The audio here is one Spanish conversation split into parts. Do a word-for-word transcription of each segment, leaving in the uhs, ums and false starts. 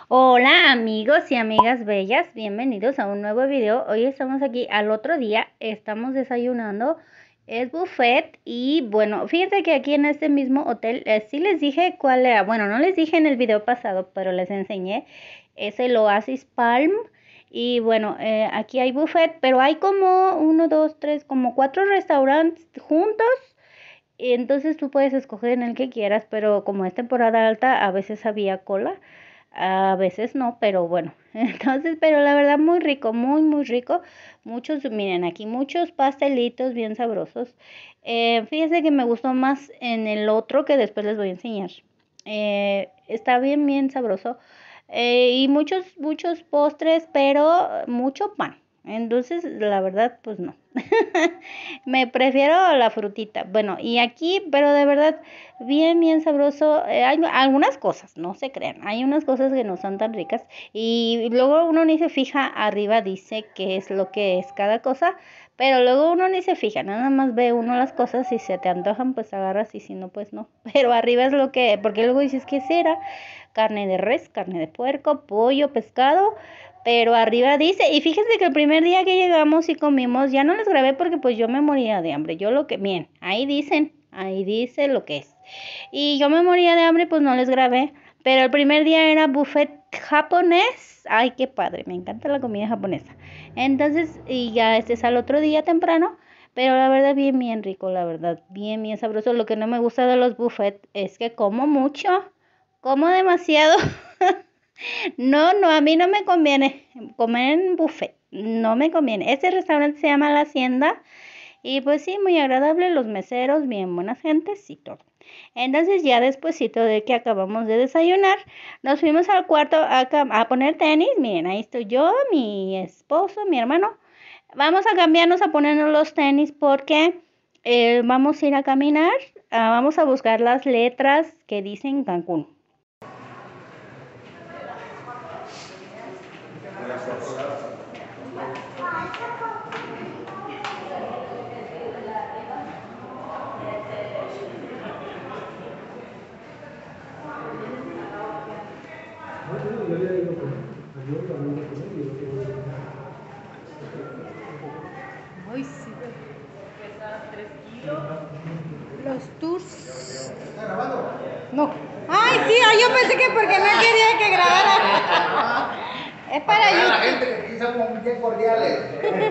Hola amigos y amigas bellas, bienvenidos a un nuevo video. Hoy estamos aquí al otro día, estamos desayunando, es buffet y bueno, fíjense que aquí en este mismo hotel, eh, sí les dije cuál era, bueno, no les dije en el video pasado, pero les enseñé, es el Oasis Palm. Y bueno, eh, aquí hay buffet, pero hay como uno, dos, tres, como cuatro restaurantes juntos. Y entonces tú puedes escoger en el que quieras, pero como es temporada alta, a veces había cola. A veces no, pero bueno, entonces, pero la verdad muy rico, muy, muy rico. Muchos, miren, aquí muchos pastelitos bien sabrosos. Eh, fíjense que me gustó más en el otro que después les voy a enseñar. Eh, está bien, bien sabroso. Eh, y muchos, muchos postres, pero mucho pan. Entonces, la verdad, pues no. Me prefiero la frutita. Bueno, y aquí, pero de verdad, bien, bien sabroso. Eh, hay algunas cosas, no se crean. Hay unas cosas que no son tan ricas. Y luego uno ni se fija, arriba dice qué es lo que es cada cosa. Pero luego uno ni se fija, nada más ve uno las cosas y se te antojan, pues agarras y si no, pues no. Pero arriba es lo que, porque luego dices, ¿qué será? Carne de res, carne de puerco, pollo, pescado. Pero arriba dice, y fíjense que el primer día que llegamos y comimos, ya no les grabé porque pues yo me moría de hambre. Yo lo que, bien, ahí dicen, ahí dice lo que es. Y yo me moría de hambre, pues no les grabé. Pero el primer día era buffet japonés. Ay, qué padre, me encanta la comida japonesa. Entonces, y ya este es al otro día temprano. Pero la verdad, bien, bien rico, la verdad, bien, bien sabroso. Lo que no me gusta de los buffets es que como mucho, como demasiado. No, no, a mí no me conviene comer en buffet, no me conviene. Este restaurante se llama La Hacienda y pues sí, muy agradable, los meseros, bien buenas gentes y todo. Entonces ya despuesito de que acabamos de desayunar, nos fuimos al cuarto a, a poner tenis. Miren, ahí estoy yo, mi esposo, mi hermano. Vamos a cambiarnos a ponernos los tenis porque eh, vamos a ir a caminar, ah, vamos a buscar las letras que dicen Cancún. Ay, sí. Pesa tres kilos. Los tours. ¿Está grabando? No. Ay, sí, ay, yo pensé que porque no quería que grabara. Es para YouTube. La gente que aquí somos bien cordiales.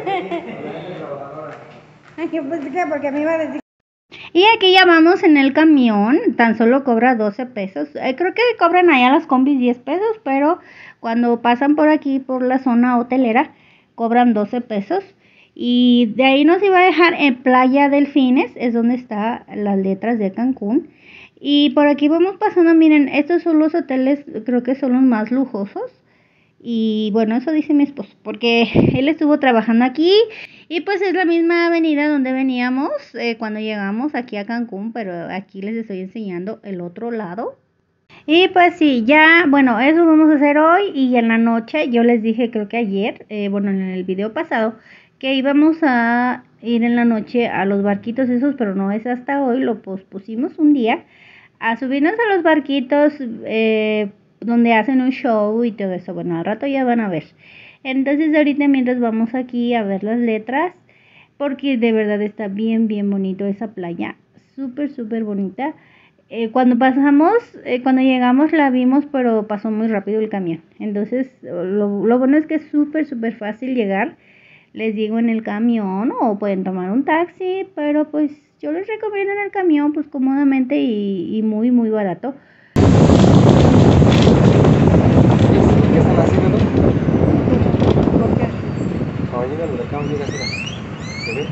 Ay, yo pensé que porque me iba a decir. Y aquí ya vamos en el camión, tan solo cobra doce pesos. Eh, creo que cobran allá las combis diez pesos, pero cuando pasan por aquí, por la zona hotelera, cobran doce pesos. Y de ahí nos iba a dejar en Playa Delfines, es donde están las letras de Cancún. Y por aquí vamos pasando, miren, estos son los hoteles, creo que son los más lujosos. Y bueno, eso dice mi esposo, porque él estuvo trabajando aquí y pues es la misma avenida donde veníamos eh, cuando llegamos aquí a Cancún, pero aquí les estoy enseñando el otro lado. Y pues sí, ya, bueno, eso vamos a hacer hoy y en la noche, yo les dije creo que ayer, eh, bueno, en el video pasado, que íbamos a ir en la noche a los barquitos esos, pero no es hasta hoy, lo pospusimos un día, a subirnos a los barquitos, eh, donde hacen un show y todo eso. Bueno, al rato ya van a ver. Entonces ahorita mientras vamos aquí a ver las letras, porque de verdad está bien, bien bonito esa playa. Súper, súper bonita. Eh, cuando pasamos, eh, cuando llegamos la vimos, pero pasó muy rápido el camión. Entonces lo, lo bueno es que es súper, súper fácil llegar. Les digo en el camión o pueden tomar un taxi, pero pues yo les recomiendo en el camión, pues cómodamente y, y muy, muy barato. ¿Qué están haciendo? ¿Por qué? Cuando llega el huracán, llega así. ¿Se ve?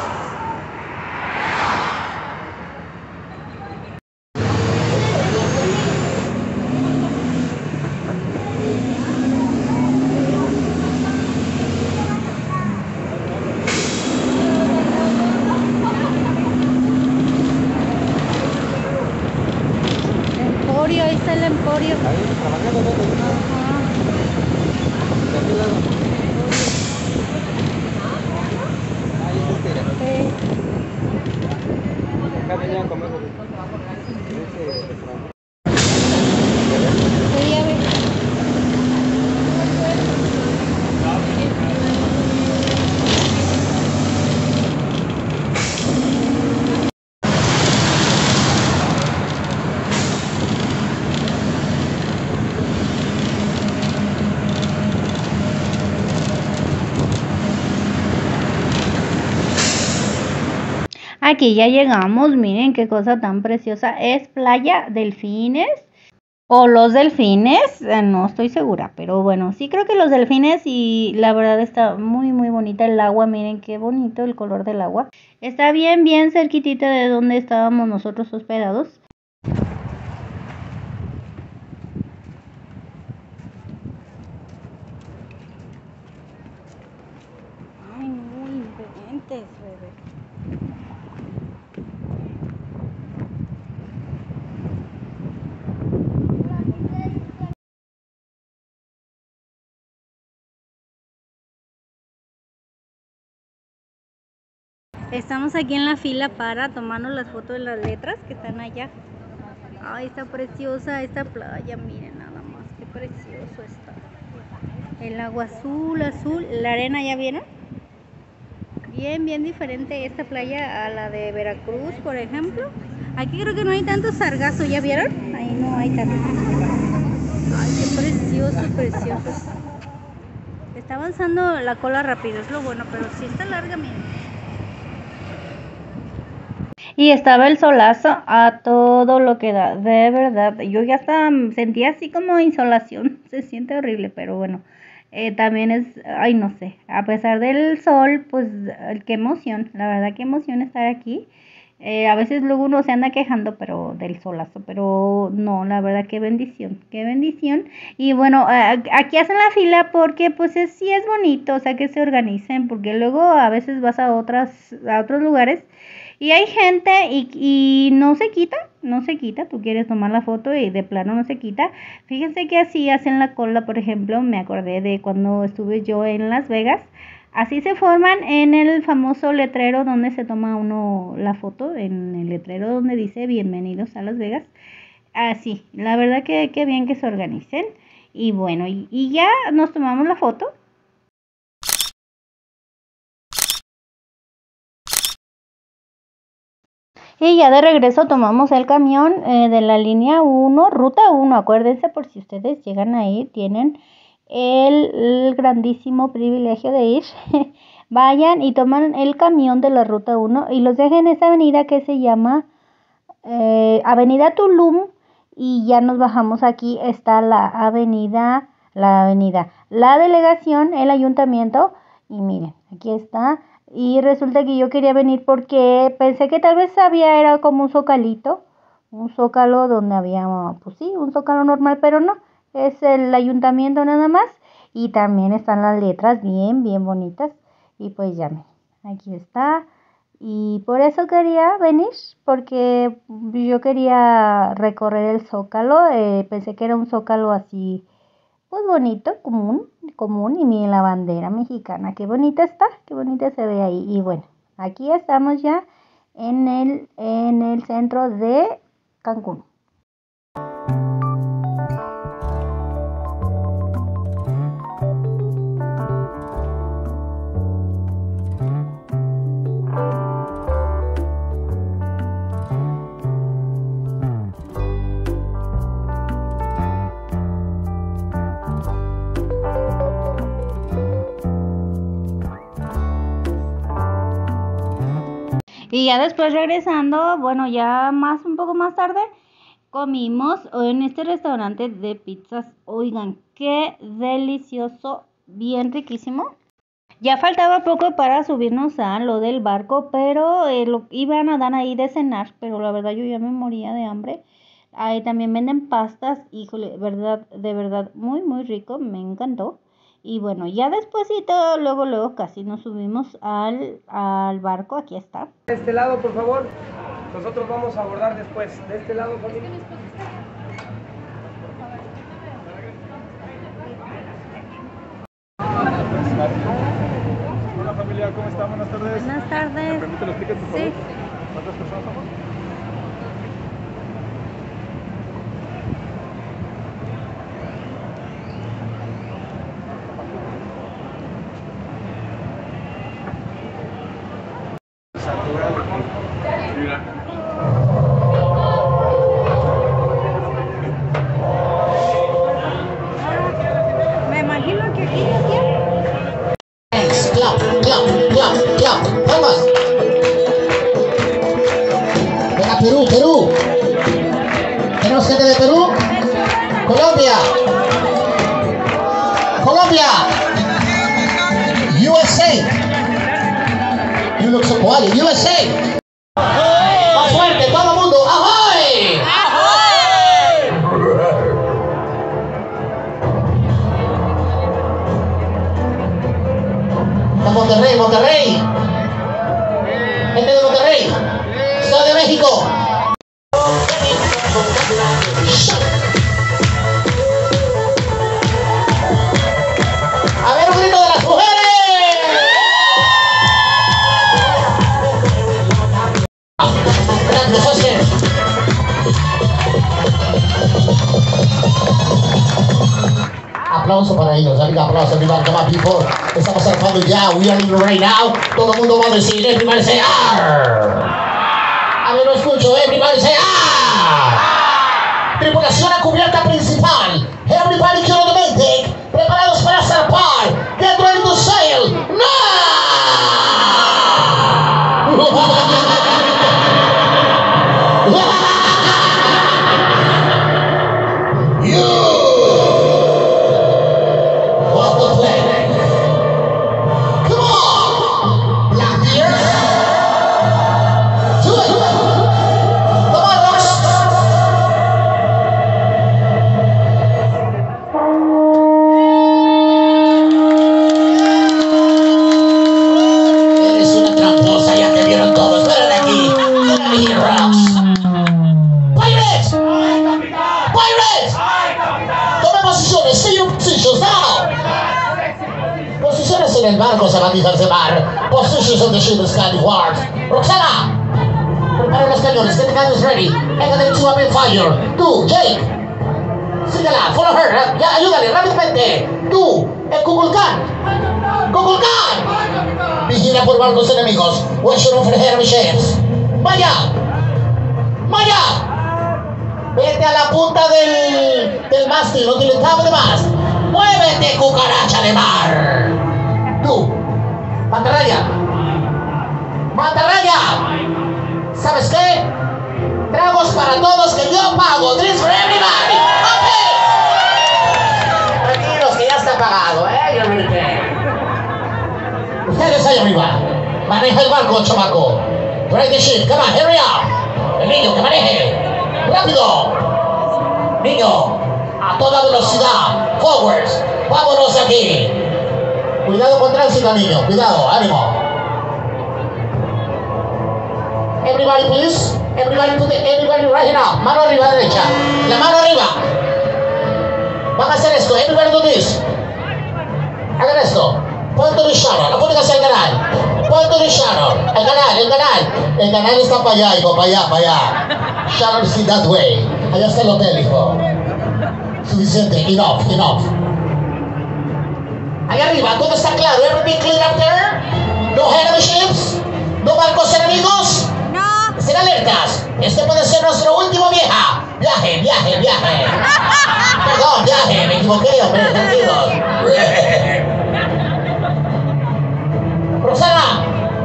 Emporio, ahí está el Emporio. Ahí, trabajando, ¿no? Ajá. De aquel lado. Ahí es este. Sí. Acá venían a comer. Sí, a ver. Aquí ya llegamos, miren qué cosa tan preciosa. Es Playa Delfines o Los Delfines, eh, no estoy segura, pero bueno, sí creo que Los Delfines y la verdad está muy muy bonita el agua, miren qué bonito el color del agua. Está bien bien cerquitita de donde estábamos nosotros hospedados. Ay, muy inventes, bebé. Estamos aquí en la fila para tomarnos las fotos de las letras que están allá. Ay, está preciosa esta playa, miren nada más, qué precioso está. El agua azul, azul, la arena, ¿ya vieron? Bien, bien diferente esta playa a la de Veracruz, por ejemplo. Aquí creo que no hay tanto sargazo, ¿ya vieron? Ahí no hay tanto. Ay, qué precioso, precioso. Está avanzando la cola rápido, es lo bueno, pero sí está larga, miren. Y estaba el solazo a todo lo que da, de verdad. Yo ya hasta sentía así como insolación, se siente horrible, pero bueno, eh, también es, ay no sé, a pesar del sol, pues qué emoción, la verdad qué emoción estar aquí. Eh, a veces luego uno se anda quejando, pero del solazo, pero no, la verdad qué bendición, qué bendición. Y bueno, eh, aquí hacen la fila porque pues es, sí es bonito, o sea que se organicen, porque luego a veces vas a otras, a otros lugares. Y hay gente y, y no se quita, no se quita, tú quieres tomar la foto y de plano no se quita. Fíjense que así hacen la cola, por ejemplo, me acordé de cuando estuve yo en Las Vegas. Así se forman en el famoso letrero donde se toma uno la foto, en el letrero donde dice bienvenidos a Las Vegas. Así, la verdad que, que bien que se organicen. Y bueno, y, y ya nos tomamos la foto. Y ya de regreso tomamos el camión eh, de la línea uno, ruta uno. Acuérdense, por si ustedes llegan a ir, tienen el, el grandísimo privilegio de ir. Vayan y toman el camión de la ruta uno y los dejen en esa avenida que se llama eh, Avenida Tulum. Y ya nos bajamos aquí, está la avenida, la avenida, la delegación, el ayuntamiento. Y miren, aquí está. Y resulta que yo quería venir porque pensé que tal vez había, era como un zocalito, un zócalo donde había, pues sí, un zócalo normal, pero no, es el ayuntamiento nada más. Y también están las letras bien, bien bonitas. Y pues ya, aquí está. Y por eso quería venir, porque yo quería recorrer el zócalo. Eh, pensé que era un zócalo así, pues bonito, común, común, y miren la bandera mexicana, qué bonita está, qué bonita se ve ahí. Y bueno, aquí estamos ya en el, en el centro de Cancún. Y ya después regresando, bueno, ya más, un poco más tarde, comimos en este restaurante de pizzas. Oigan, qué delicioso, bien riquísimo. Ya faltaba poco para subirnos a lo del barco, pero eh, lo iban a dar ahí de cenar, pero la verdad yo ya me moría de hambre. Ahí también venden pastas, híjole, verdad, de verdad, muy, muy rico, me encantó. Y bueno, ya despuesito, luego, luego casi nos subimos al, al barco, aquí está. De este lado, por favor, nosotros vamos a abordar después. De este lado, familia. Hola familia, ¿cómo están? Buenas tardes. Buenas tardes. ¿Me permite los tickets, por favor? Sí. ¿Cuántas personas somos? Me imagino que aquí ya Clap, clap, clap, clap. Vamos. Perú. Tenemos gente de Perú. Colombia. Colombia. U S A. You look so quiet. U S A. Más fuerte, todo el mundo. ¡Ahoy! Está Monterrey, Monterrey. Gente de Monterrey. Ciudad de México. A ver, un grito de las mujeres. Gracias, Oscar. Aplauso para ellos, amiga, aplauso, everybody, come on, people. Estamos zarpando ya, we are in right now. Todo el mundo va a decir, everybody say, arr. A ver, no escucho, everybody say, arr. Tripulación a cubierta principal. Everybody get on the main deck. Preparados para zarpar. Get ready to sail. ¡No! Posiciones en el barco se batiza el mar. Positions on the ship is Sky Wars. Roxana, prepara los cañones. Get the cannons ready. Hang them to open fire. Tú, Jake, sígala, follow her. Ya, ayúdale rápidamente. Tú, el Kukulkan. Kukulkan. Vigila por barcos enemigos. Watch your own for the enemy ships. Vaya, vaya. Vete a la punta del, del mástil, no tiene cabo de más. ¡Muévete, cucaracha de mar! Tú, mantarraya. ¡Mantarraya! ¿Sabes qué? Tragos para todos que yo pago. Drinks for everybody. ¡Ok! Tranquilos que ya está pagado, ¿eh? Yo no sé. Ustedes ahí arriba. Maneja el barco, chamaco. Drive the ship. Come on, hurry up. El niño que maneje. ¡Rápido! Niño, a toda velocidad. Forwards. Vámonos aquí. Cuidado con tránsito, niño. Cuidado, ánimo. Everybody, please. Everybody, to the, everybody right now. Mano arriba derecha. La mano arriba. Van a hacer esto. Everybody do this. Hagan esto. Ponte the shadow. Apunten hacia el canal. Ponte the shadow. El canal, el canal. El canal está para allá, hijo. Para allá, para allá. Shadow see that way. Allá está el hotel, hijo. Suficiente. Enough, enough. Ahí arriba, todo está claro. Everything clear up there. No enemy ships. No barcos enemigos. No. Estén alertas. Este puede ser nuestro último viaje. Viaje, viaje, viaje. Perdón, viaje. Me equivoqué, hombre. Tranquilos. Roxana.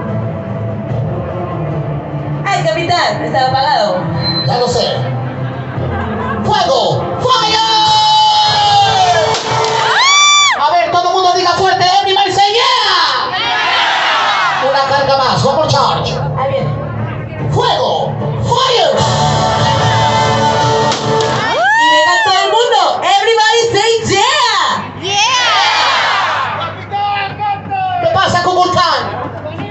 ¡Ay, capitán! Estaba apagado. Ya lo sé. ¡Fuego! ¡Fire! A ver, todo el mundo diga fuerte. Everybody say yeah. Yeah. Una carga más. One more charge. Ahí viene. ¡Fuego! ¡Fire! Y venga todo el mundo. Everybody say yeah. ¿Qué pasa con Vulcan?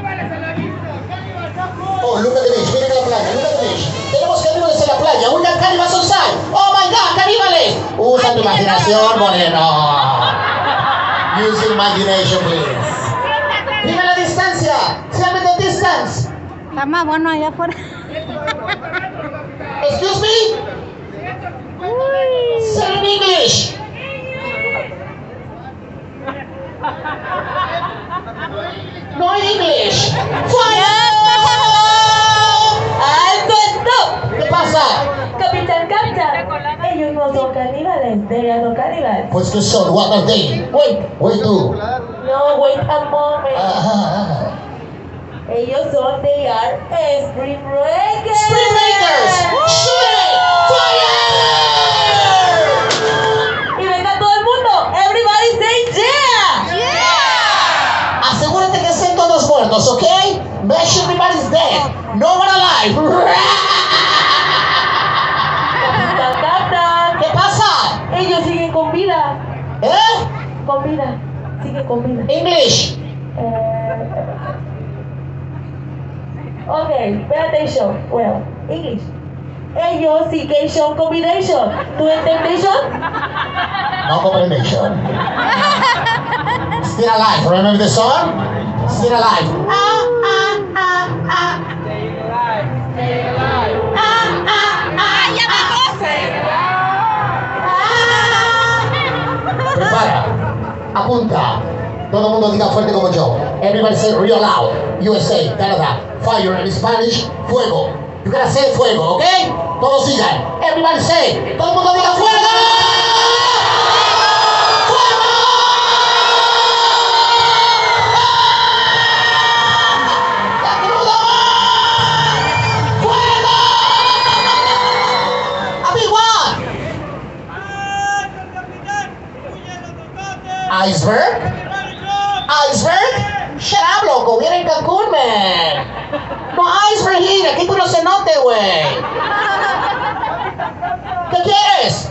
Oh, look at the beach. Miren la playa. Look at the beach. Tenemos caníbales en la playa. Una caníbales on side. Oh my God, caníbales. Usa tu imaginación, moreno. Use your imagination, please. Dime la distancia. Tell me the distance. Está más bueno allá afuera. Excuse me? Say in English. No English. Fire! ¡Alto, stop! ¿Qué pasa? Capitán, capitán. Ellos no son caníbales. They are no caníbales. Pues que son, what are they? Wait, wait tú. No, wait a moment. Ajá, ajá. Ellos son, they are Spring Breakers. Spring Breakers. Shoot it. Fire. Y venga todo el mundo. Everybody say yeah. Asegúrate que estén todos muertos, ¿ok? Make sure everybody's dead. No one alive. Capitán, capitán. ¿Qué pasa? Ellos siguen con vida. ¿Eh? Con vida. Siguen con vida. English. Eh, okay, pay attention. Well, English. Ellos siguen combination. ¿Tu intention? No combination. Still alive. Remember the song? Still alive. Ah, ah, ah, ah. Ah, ah, ah, ya ah. Prepara. Apunta. Todo el mundo diga fuerte como yo. Everybody say real loud. U S A, Canada. Fire in Spanish. Fuego. You gotta say fuego, ¿ok? Todos sigan. Everybody say. Todo el mundo diga fuego. ¡Fuego! ¡La cruda! ¡Fuego! A big one. Iceberg. Iceberg? Shut up, loco. Viene en Cancún, man. No, iceberg here. Aquí tú no se note, güey. ¿Qué quieres?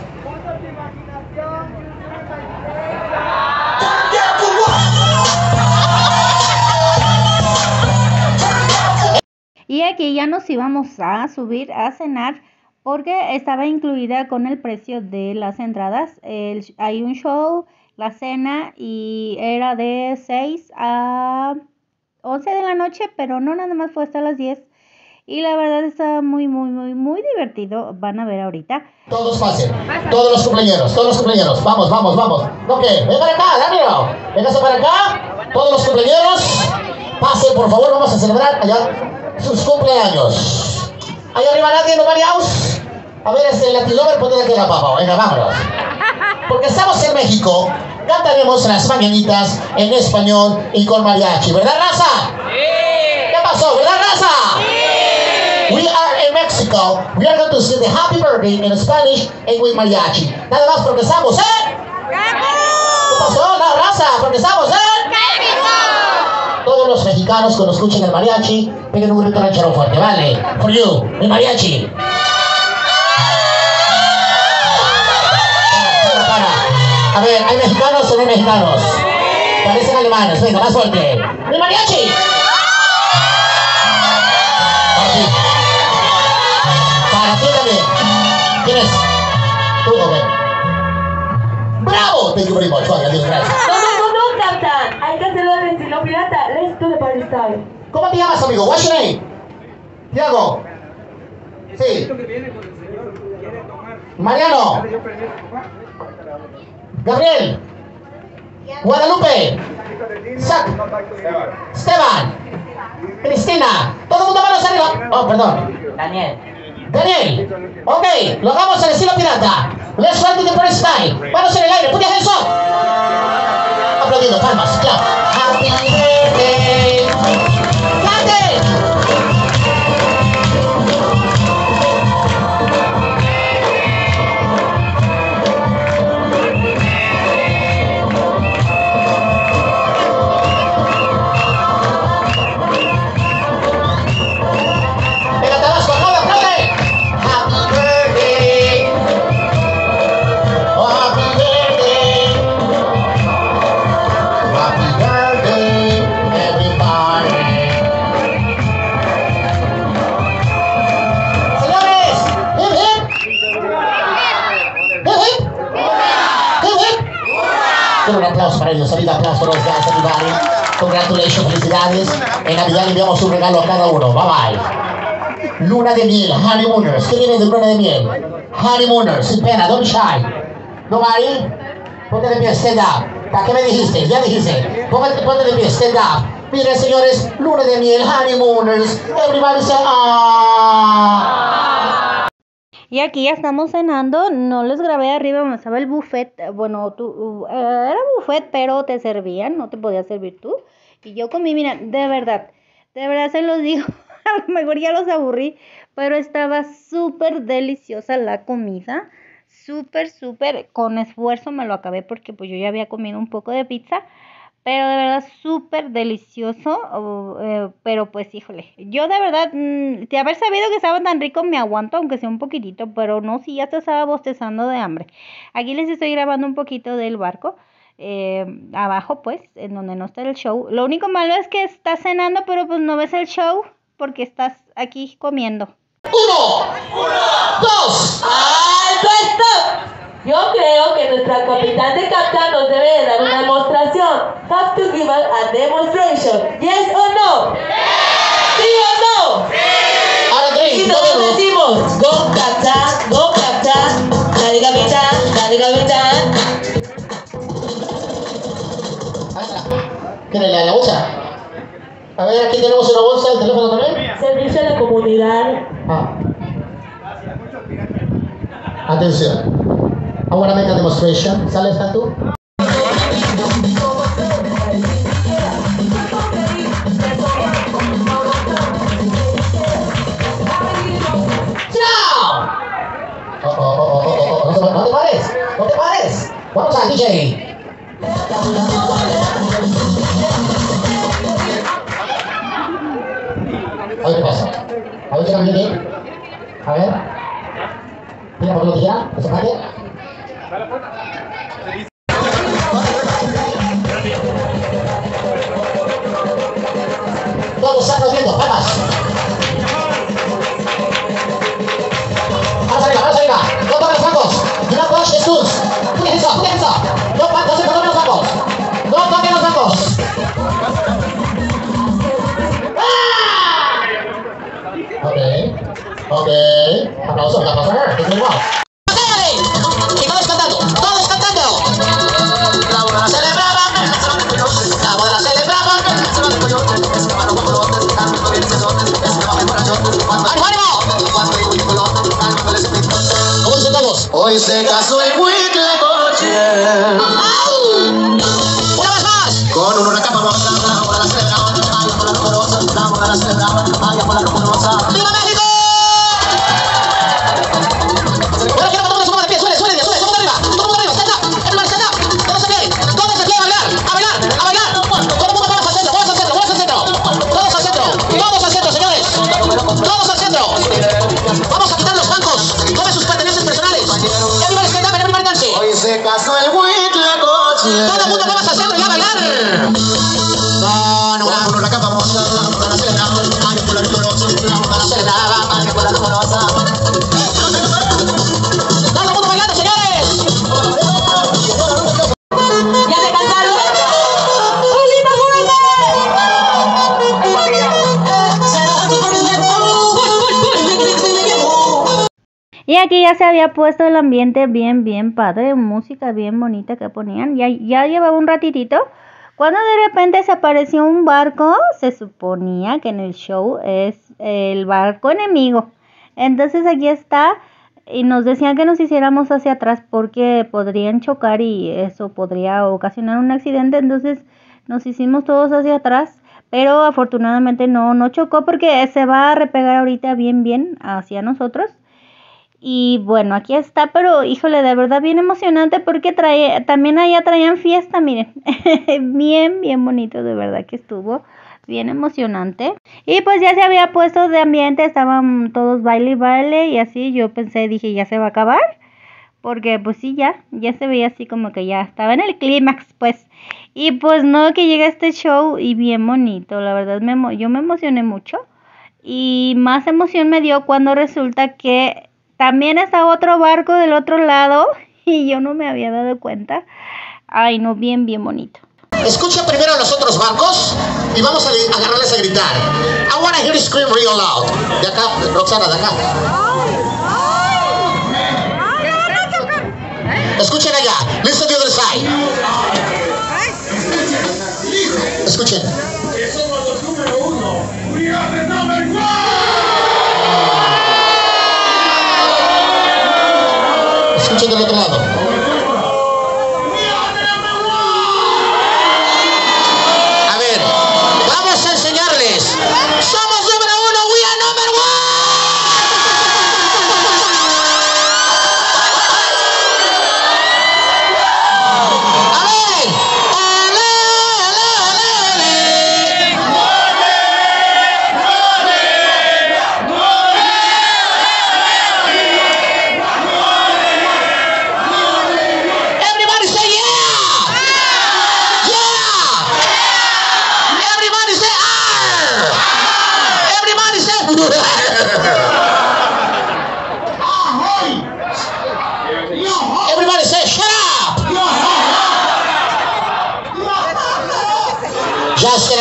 Y aquí ya nos íbamos a subir a cenar porque estaba incluida con el precio de las entradas. El, hay un show, la cena, y era de seis a once de la noche, pero no, nada más fue hasta las diez. Y la verdad está muy, muy, muy, muy divertido. Van a ver ahorita. Todos pasen. Todos los cumpleaños, todos los cumpleaños. Vamos, vamos, vamos. Ok, ven para acá, Daniel. Véngase para acá. Todos los cumpleaños. Pasen, por favor, vamos a celebrar allá sus cumpleaños. Allá arriba nadie, no variaos. A ver, este Latin Lover, ponte aquí la papa. Venga, vámonos. Porque estamos en México, cantaremos las mañanitas en español y con mariachi. ¿Verdad, raza? Sí. ¿Qué pasó? ¿Verdad, raza? Sí. We are in Mexico. We are going to sing the happy birthday in Spanish and with mariachi. Nada más porque estamos, ¿eh? ¿Qué pasó? La raza, porque estamos, ¿eh? Todos los mexicanos que nos escuchen el mariachi, peguen un grito ranchero fuerte, ¿vale? For you, el mariachi. A ver, ¿hay mexicanos o no hay mexicanos? Parecen alemanes, venga, más fuerte. ¡Mi mariachi! Para ti. Para ti también. ¿Quién es? Tú, joven. ¡Bravo! Thank you very much. Vale, adiós, gracias. No, no, no, no, Captain. Hay que hacerlo al estilo pirata. Let's do the party style. ¿Cómo te llamas, amigo? What's your name? Tiago. Sí. Mariano. Gabriel. Guadalupe. Zach. Esteban. Cristina. Todo el mundo manos arriba. Oh, perdón. Daniel. Daniel. Ok, lo hagamos al estilo pirata. Let's run to the first time. Manos en el aire. Put your hands up. Aplaudiendo, palmas. Clap. Happy birthday. ¡Cante! Un aplauso para ellos, salida, aplauso para los guys, everybody. Congratulations, felicidades. En Navidad le enviamos un regalo a cada uno. Bye bye. Luna de miel, honeymooners. ¿Qué viene de luna de miel? Honeymooners, sin pena, don't be shy. Nobody, ponte de pie, stand up. ¿Para qué me dijiste? Ya dijiste. Ponte, ponte de pie, stand up. Miren, señores, luna de miel, honeymooners. Everybody say, ah. Y aquí ya estamos cenando, no les grabé arriba donde estaba el buffet, bueno, tú, uh, era buffet, pero te servían, no te podías servir tú. Y yo comí, mira, de verdad, De verdad se los digo, a lo mejor ya los aburrí, pero estaba súper deliciosa la comida. Súper, súper, con esfuerzo me lo acabé porque pues yo ya había comido un poco de pizza. Pero de verdad súper delicioso, oh, eh, pero pues híjole, yo de verdad, mm, de haber sabido que estaba tan rico me aguanto, aunque sea un poquitito, pero no, si ya te estaba bostezando de hambre. Aquí les estoy grabando un poquito del barco, eh, abajo pues, en donde no está el show. Lo único malo es que estás cenando, pero pues no ves el show porque estás aquí comiendo. Uno, dos, ¡Alto, stop! Yo creo que nuestra capitán de captain nos debe de dar una demostración. Have to give us a demonstration. Yes or no? ¿Sí o no? ahora tres, Y no todos vemos. decimos, go captain, go captain, dale capitán, dale capitán. ¿Quién es la, la bolsa? A ver, aquí tenemos una bolsa, el teléfono también. Servicio a la comunidad. Ah. Atención. I want to make a demonstration. ¿Sales tú? ¡Chao! Oh, oh, oh, oh, oh, oh. No, te- no te pares, no te pares. Vamos a D J. Oye, ¿qué pasa? A ver, chécame bien. A ver. Mira por lo que tira, que se calle. Todos aplaudiendo, palmas. Vamos arriba, vamos arriba. No toquen los bancos. Do not touch the stools. Put your hands up, put your hands up. No, no se toquen los bancos. No toquen los bancos. ¡Ah! Ok, ok. Aplausos, aplausos. Es muy guau. Y todos cantando, todos cantando. La boda la celebraban, la boda la celebraban. ¡Ánimo, ánimo! ¿Cómo dicen todos? Hoy se casó el Huitlacoche. ¡Una vez más! Con una capa rosa, la boda la celebraban, vaya por la rumorosa, la boda la celebraban, vaya por la rumorosa. ¡Viva México! Ahora quiero que todo el mundo se ponga de pie, suele, suele, suele, todo el mundo arriba, todo el mundo arriba, stand up, everybody stand up, todos aquí, todos aquí a bailar, a bailar, a bailar, todo el mundo vamos al centro, vamos al centro, vamos al centro, todos al centro, todos al centro, señores, todos al centro, vamos a quitar los bancos, tomen sus pertenencias personales, everybody stand up, everybody dance. Hoy se casó el Huitlacoche. Todo el mundo vamos al centro y a bailar. Con una, con una capa rosa, la boda la celebraban, vaya por la rumorosa, la boda la celebraban, vaya por la rumorosa. ¡Todo el mundo bailando, señores! ¿Ya se cansaron? ¡Solita, Y aquí ya se había puesto el ambiente bien, bien padre, música bien bonita que ponían. Ya, ya llevaba un ratitito. Cuando de repente se apareció un barco, se suponía que en el show es el barco enemigo. Entonces aquí está, y nos decían que nos hiciéramos hacia atrás porque podrían chocar y eso podría ocasionar un accidente. Entonces nos hicimos todos hacia atrás, pero afortunadamente no, no chocó porque se va a repegar ahorita bien, bien hacia nosotros. Y bueno, aquí está, pero híjole, de verdad bien emocionante porque trae, también allá traían fiesta, miren, bien, bien bonito, de verdad que estuvo bien emocionante. Y pues ya se había puesto de ambiente, estaban todos baile y baile y así, yo pensé, dije, ya se va a acabar, porque pues sí, ya, ya se veía así como que ya estaba en el clímax, pues. Y pues no, que llega este show y bien bonito, la verdad, me, yo me emocioné mucho. Y más emoción me dio cuando resulta que también está otro barco del otro lado y yo no me había dado cuenta. Ay, no, bien, bien bonito. Escucha primero a los otros barcos y vamos a agarrarles a gritar. I wanna hear you scream real loud. De acá, Roxana, de acá. Escuchen allá. Listen to the other side. Escuchen. Somos los número uno. We are the number one. Escuchen del otro lado. A ver, vamos a enseñarles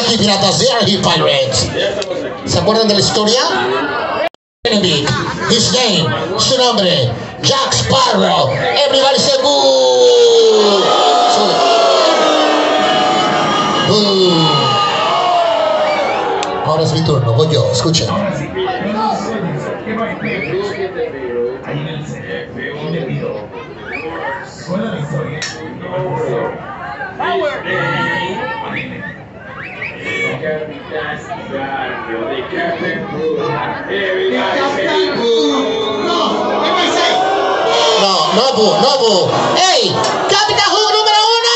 aquí, piratas. They are here, pirates. ¿Se acuerdan de la historia? Enemy, his name, su nombre, Jack Sparrow. Everybody say boo. Boo. Ahora es mi turno, voy yo, escuchen. No, no, boo, no, boo. ¡Hey! ¡Capitán Hook número uno!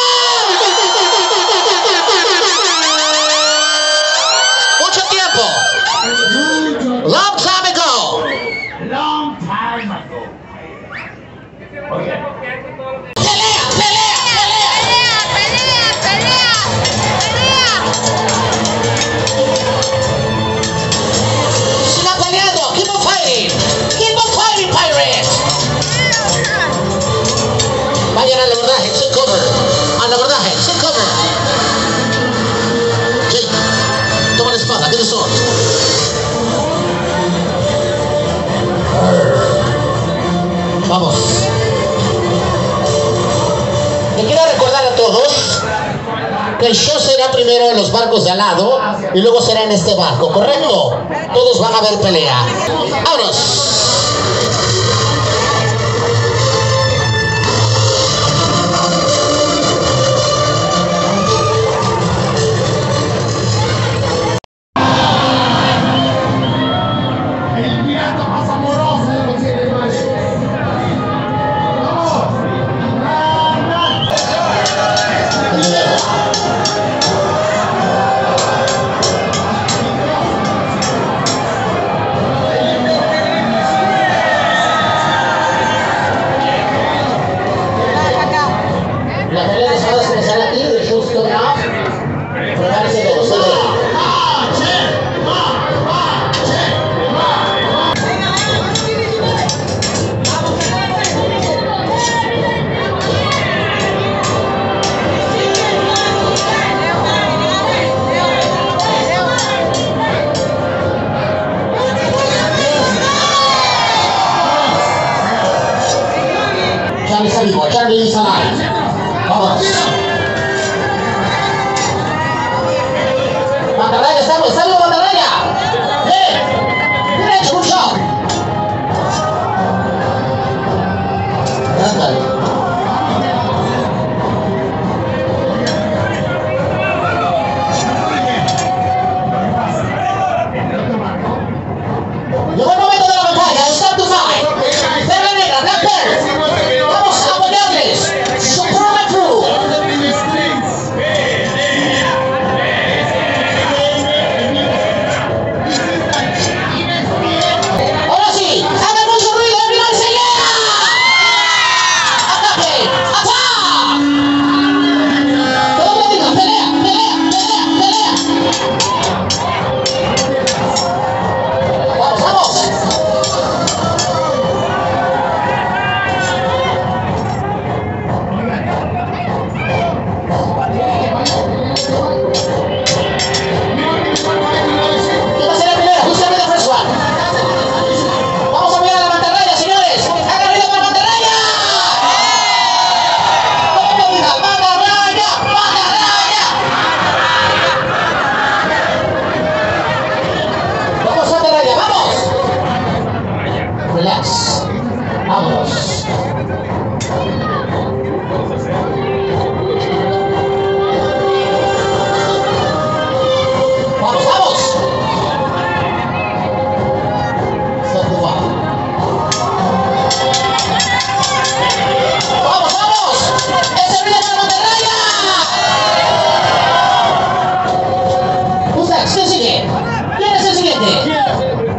Mucho tiempo. Long time ago. Long time ago. Pelea, pelea, pelea, pelea, pelea, pelea. Sigan peleando. Keep on fighting. Keep on fighting, pirates. Vayan al abordaje, take cover. Al abordaje, take cover. Jake, toma la espada, get the sword. Vamos. Le quiero recordar a todos que el show será primero en los barcos de al lado y luego será en este barco, ¿correcto? Todos van a ver pelea. ¡Vámonos! El pirata más amoroso de los siete mares. ¡Vamos! La pelea de espadas empezará aquí, el show is coming off. Prepárense todos, se ve. Charlie está vivo, Charlie is alive. Vamos. Mantarraya, estamos, está vivo Mantarraya. ¡Eh! ¡Bien hecho, good job! Ándale. Llegó el momento de la batalla, it's time to fight. Perla negra, Black Pearl. Vamos a apoyarles. Supreme Crew. Ahora sí, hagan mucho ruido, everybody say yeah. Ataque, attack. Todo lo diga, pelea, pelea, pelea, pelea. Vamos, vamos. ¿Quién va a ser el primero? Who's gonna be the first one? Vamos a mirar a la mantarraya, señores. ¡Hagan ruido para la mantarraya! ¡Todo lo diga! ¡Mantarraya! ¡Mantarraya! ¡Vamos, mantarraya! ¡Vamos! Relax. Vámonos. Vamos, vamos. Stop the wall. Vamos, vamos. Ese ruido para Mantarraya. Who's next? ¿Quién sigue? ¿Quién es el siguiente?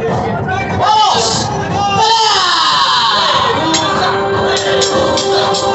¡Vamos! ¡Pelea!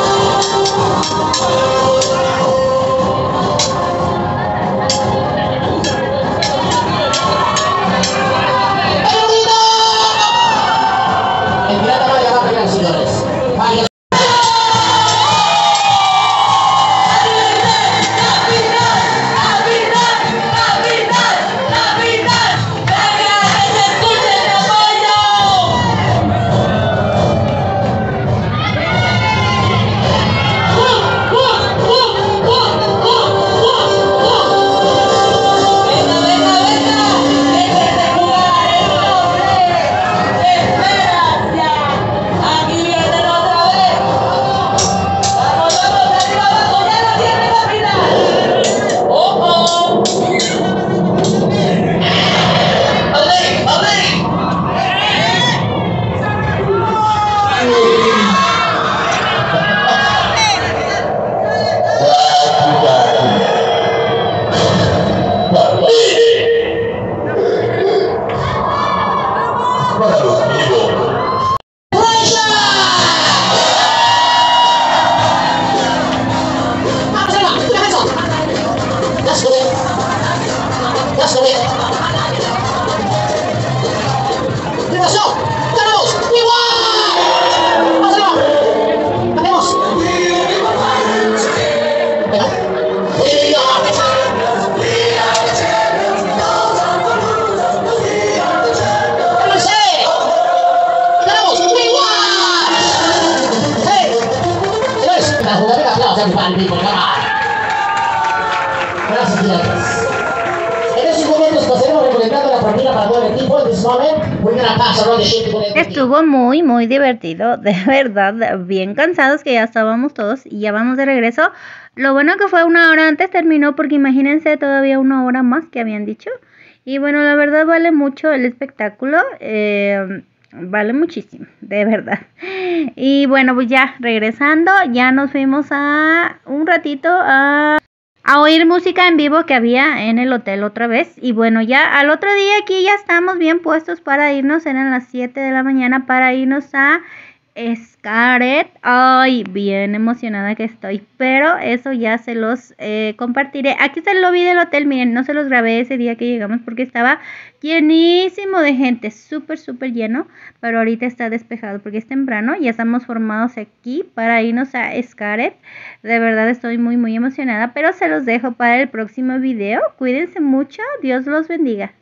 everybody, people, come on. Gracias, gigantes. En estos momentos pasaremos recolectando la propina para todo el equipo. En this moment, we're gonna pass around the ship to the Estuvo muy, muy divertido, de verdad, bien cansados que ya estábamos todos y ya vamos de regreso. Lo bueno que fue una hora antes terminó porque imagínense todavía una hora más que habían dicho. Y bueno, la verdad vale mucho el espectáculo, eh, vale muchísimo, de verdad. Y bueno, pues ya regresando, ya nos fuimos a un ratito a... a oír música en vivo que había en el hotel otra vez. Y bueno, ya al otro día aquí ya estamos bien puestos para irnos. Eran las siete de la mañana para irnos a Xcaret. Ay, bien emocionada que estoy. Pero eso ya se los eh, compartiré. Aquí está el lobby del hotel. Miren, no se los grabé ese día que llegamos porque estaba llenísimo de gente. Súper, súper lleno. Pero ahorita está despejado porque es temprano. Ya estamos formados aquí para irnos a Xcaret. De verdad estoy muy, muy emocionada. Pero se los dejo para el próximo video. Cuídense mucho. Dios los bendiga.